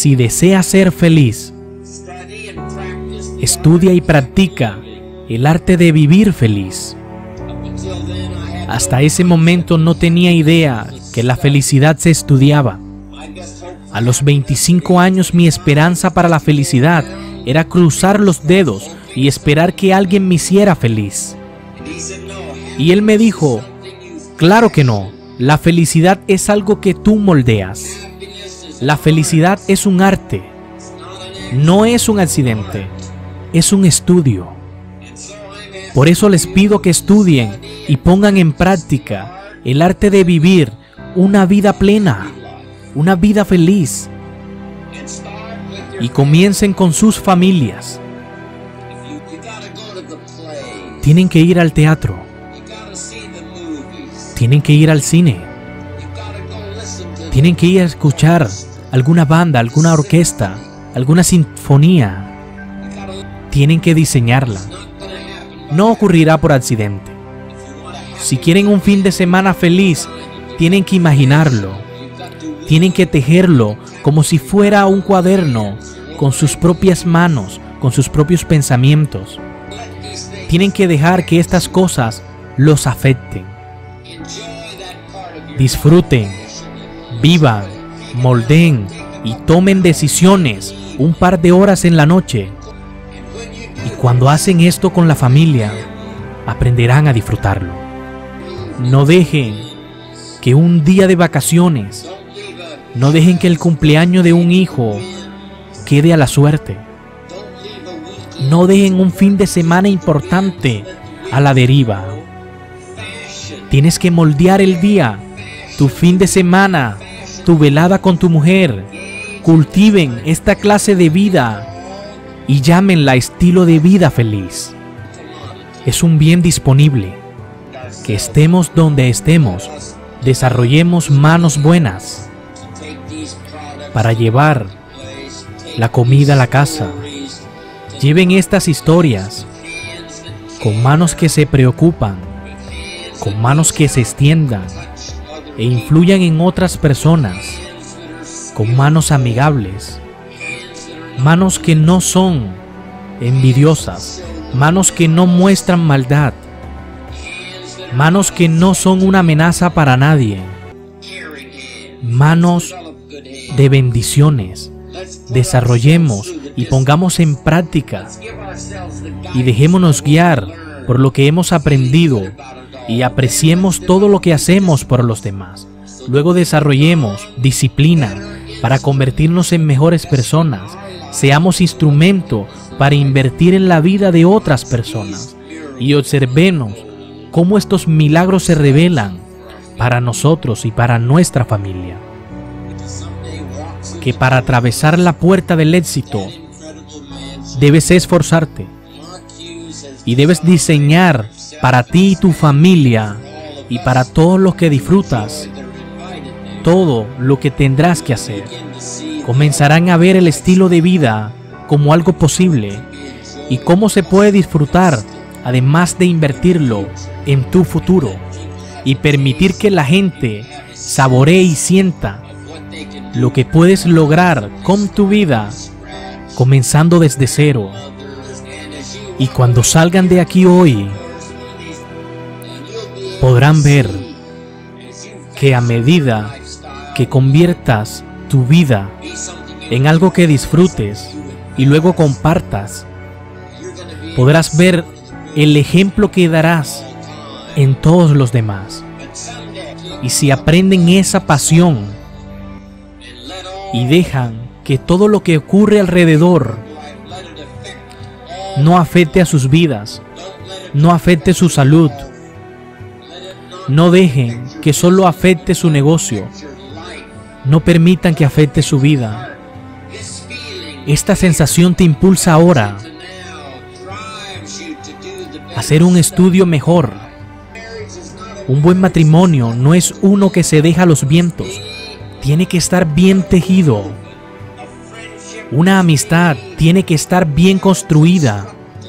Si deseas ser feliz, estudia y practica el arte de vivir feliz. Hasta ese momento no tenía idea que la felicidad se estudiaba. A los 25 años mi esperanza para la felicidad era cruzar los dedos y esperar que alguien me hiciera feliz. Y él me dijo, claro que no, la felicidad es algo que tú moldeas. La felicidad es un arte, no es un accidente, es un estudio. Por eso les pido que estudien y pongan en práctica el arte de vivir una vida plena, una vida feliz. Y comiencen con sus familias. Tienen que ir al teatro. Tienen que ir al cine. Tienen que ir a escuchar alguna banda, alguna orquesta, alguna sinfonía. Tienen que diseñarla. No ocurrirá por accidente. Si quieren un fin de semana feliz, tienen que imaginarlo. Tienen que tejerlo como si fuera un cuaderno, con sus propias manos, con sus propios pensamientos. Tienen que dejar que estas cosas los afecten. Disfruten, vivan, moldeen y tomen decisiones un par de horas en la noche. Y cuando hacen esto con la familia, aprenderán a disfrutarlo. No dejen que un día de vacaciones, no dejen que el cumpleaños de un hijo quede a la suerte. No dejen un fin de semana importante a la deriva. Tienes que moldear el día, tu fin de semana, tu velada con tu mujer. Cultiven esta clase de vida y llámenla estilo de vida feliz. Es un bien disponible. Que estemos donde estemos, desarrollemos manos buenas para llevar la comida a la casa. Lleven estas historias con manos que se preocupan, con manos que se extiendan e influyan en otras personas, con manos amigables, manos que no son envidiosas, manos que no muestran maldad, manos que no son una amenaza para nadie, manos de bendiciones. Desarrollemos y pongamos en práctica y dejémonos guiar por lo que hemos aprendido y apreciemos todo lo que hacemos por los demás. Luego desarrollemos disciplina para convertirnos en mejores personas. Seamos instrumento para invertir en la vida de otras personas y observemos cómo estos milagros se revelan para nosotros y para nuestra familia. Que para atravesar la puerta del éxito debes esforzarte y debes diseñar para ti y tu familia y para todos los que disfrutas todo lo que tendrás que hacer. Comenzarán a ver el estilo de vida como algo posible y cómo se puede disfrutar, además de invertirlo en tu futuro y permitir que la gente saboree y sienta lo que puedes lograr con tu vida, comenzando desde cero. Y cuando salgan de aquí hoy, podrán ver que a medida que conviertas tu vida en algo que disfrutes y luego compartas, podrás ver el ejemplo que darás en todos los demás. Y si aprenden esa pasión y dejan que todo lo que ocurre alrededor no afecte a sus vidas, no afecte su salud, no dejen que solo afecte su negocio, no permitan que afecte su vida. Esta sensación te impulsa ahora a hacer un estudio mejor. Un buen matrimonio no es uno que se deja a los vientos. Tiene que estar bien tejido. Una amistad tiene que estar bien construida.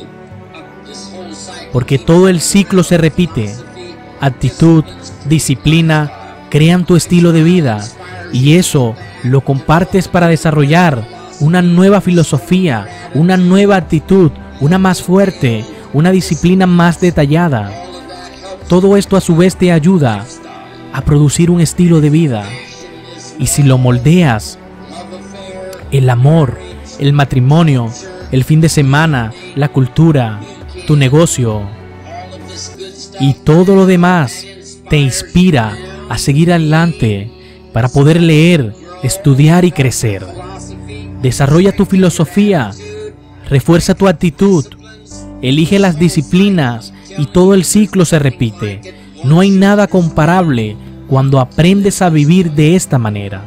Porque todo el ciclo se repite. Actitud, disciplina, crean tu estilo de vida. Y eso lo compartes para desarrollar una nueva filosofía, una nueva actitud, una más fuerte, una disciplina más detallada. Todo esto a su vez te ayuda a producir un estilo de vida. Y si lo moldeas, el amor, el matrimonio, el fin de semana, la cultura, tu negocio y todo lo demás te inspira a seguir adelante para poder leer, estudiar y crecer. Desarrolla tu filosofía, refuerza tu actitud, elige las disciplinas y todo el ciclo se repite. No hay nada comparable cuando aprendes a vivir de esta manera.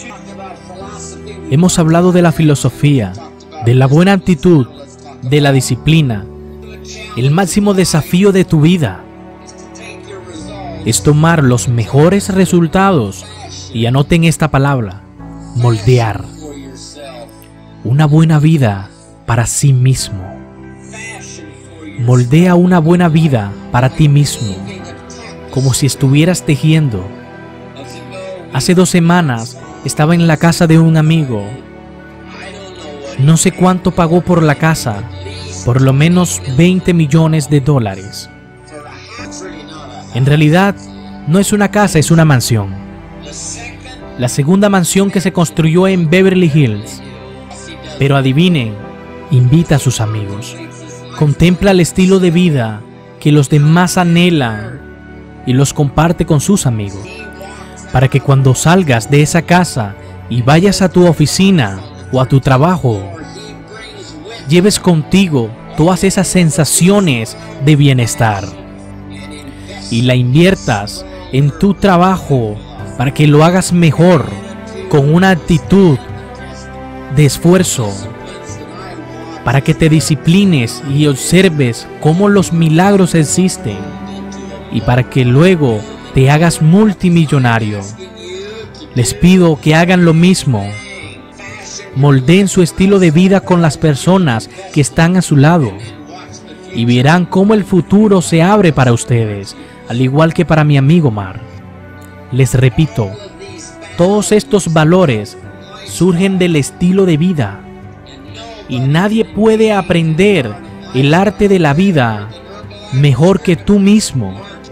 Hemos hablado de la filosofía, de la buena actitud, de la disciplina. El máximo desafío de tu vida es tomar los mejores resultados y anoten esta palabra, moldear. Una buena vida para sí mismo. Moldea una buena vida para ti mismo, como si estuvieras tejiendo. Hace 2 semanas estaba en la casa de un amigo. No sé cuánto pagó por la casa, por lo menos $20 millones. En realidad, no es una casa, es una mansión. La segunda mansión que se construyó en Beverly Hills. Pero adivinen, invita a sus amigos. Contempla el estilo de vida que los demás anhelan y los comparte con sus amigos. Para que cuando salgas de esa casa y vayas a tu oficina o a tu trabajo, lleves contigo todas esas sensaciones de bienestar y la inviertas en tu trabajo para que lo hagas mejor, con una actitud de esfuerzo, para que te disciplines y observes cómo los milagros existen y para que luego te hagas multimillonario. Les pido que hagan lo mismo. Moldeen su estilo de vida con las personas que están a su lado y verán cómo el futuro se abre para ustedes, al igual que para mi amigo Mar. Les repito, todos estos valores surgen del estilo de vida y nadie puede aprender el arte de la vida mejor que tú mismo.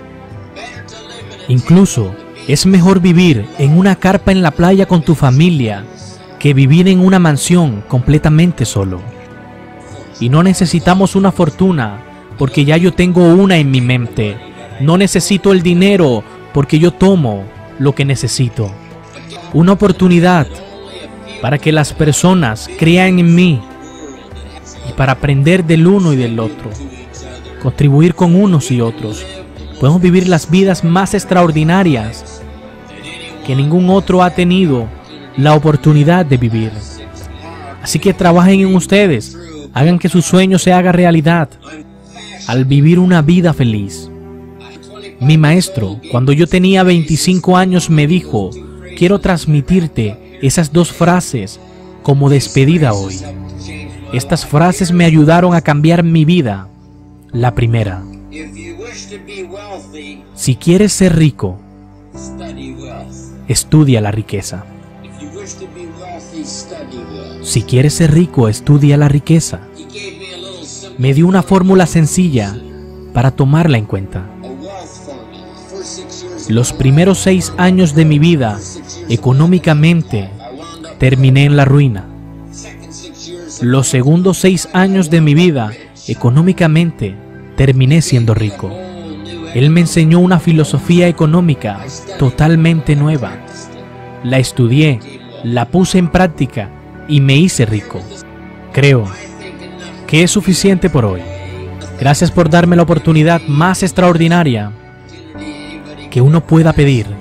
Incluso es mejor vivir en una carpa en la playa con tu familia que vivir en una mansión completamente solo. Y no necesitamos una fortuna porque ya yo tengo una en mi mente. No necesito el dinero porque yo tomo lo que necesito. Una oportunidad para que las personas crean en mí y para aprender del uno y del otro, contribuir con unos y otros. Podemos vivir las vidas más extraordinarias que ningún otro ha tenido la oportunidad de vivir. Así que trabajen en ustedes, hagan que su sueño se haga realidad al vivir una vida feliz. Mi maestro, cuando yo tenía 25 años, me dijo: quiero transmitirte esas 2 frases como despedida hoy. Estas frases me ayudaron a cambiar mi vida. La primera: si quieres ser rico, estudia la riqueza. Si quieres ser rico, estudia la riqueza. Me dio una fórmula sencilla para tomarla en cuenta. Los primeros 6 años de mi vida, económicamente, terminé en la ruina. Los segundos 6 años de mi vida, económicamente, terminé siendo rico. Él me enseñó una filosofía económica totalmente nueva. La estudié, la puse en práctica y me hice rico. Creo que es suficiente por hoy. Gracias por darme la oportunidad más extraordinaria que uno pueda pedir.